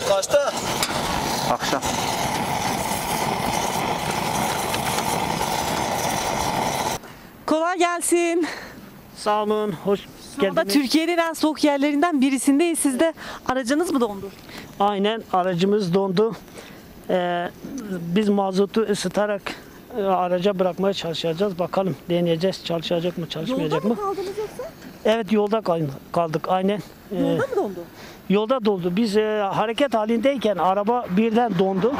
Saat kaçta? Akşam. Kolay gelsin. Sağ olun, hoş Şu anda geldiniz. Türkiye'nin en soğuk yerlerinden birisindeyiz. Sizde aracınız mı dondu? Aynen, aracımız dondu. Biz mazotu ısıtarak araca bırakmaya çalışacağız. Bakalım deneyeceğiz, çalışacak mı, çalışmayacak mı? kaldınız yoksa? Evet, yolda kaldık aynen. Yolda mı dondu? Yolda doldu. Biz hareket halindeyken araba birden dondu.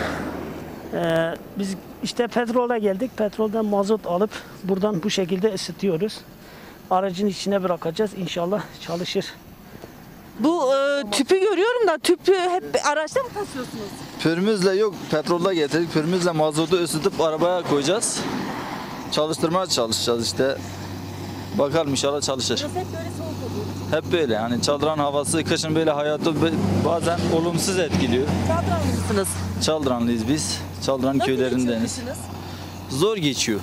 Biz işte petrola geldik. Petrolden mazot alıp buradan bu şekilde ısıtıyoruz. Aracın içine bırakacağız. İnşallah çalışır. Bu tüpü görüyorum da tüpü hep araçta mı taşıyorsunuz? Pürümüzle yok, petrolda getirdik. Pürümüzle mazotu ısıtıp arabaya koyacağız. Çalıştırmaya çalışacağız işte. Bakalım inşallah çalışır. Hep böyle soğuk oluyor. Hep böyle yani çaldıran havası, kışın böyle hayatı bazen olumsuz etkiliyor. Çaldıranlı mısınız? Çaldıranlıyız biz. Çaldıran köylerindeniz. geçiyorsunuz? Zor geçiyor.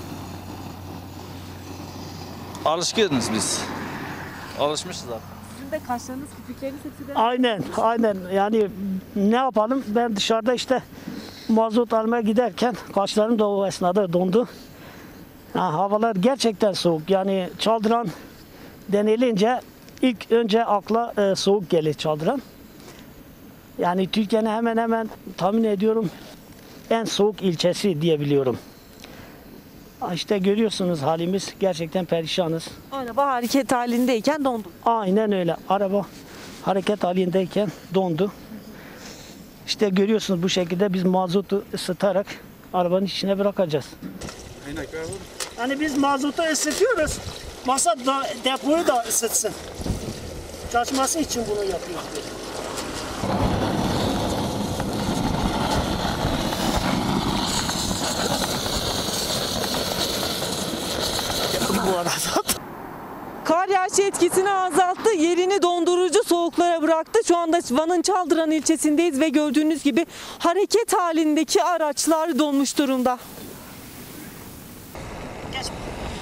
Alışkınız biz. Alışmışız artık. Sizin de kaşlarınız, kirpikleriniz hepsi de... Aynen. Yani ne yapalım? Ben dışarıda işte mazot almaya giderken kaşlarım da o esnada dondu. Havalar gerçekten soğuk. Yani çaldıran denilince ilk önce akla soğuk gelir çaldıran. Yani Türkiye'nin hemen hemen tahmin ediyorum en soğuk ilçesi diyebiliyorum. İşte görüyorsunuz halimiz, gerçekten perişanız. Araba hareket halindeyken dondu. Aynen öyle. Araba hareket halindeyken dondu. İşte görüyorsunuz bu şekilde biz mazotu ısıtarak arabanın içine bırakacağız. Hani biz mazotu ısıtıyoruz. Masa da depoyu da ısıtsın. Çalışması için bunu yapıyoruz. Bu arada. Kar yağışı etkisini azalttı, yerini dondurucu soğuklara bıraktı. Şu anda Van'ın Çaldıran ilçesindeyiz ve gördüğünüz gibi hareket halindeki araçlar donmuş durumda. Geç.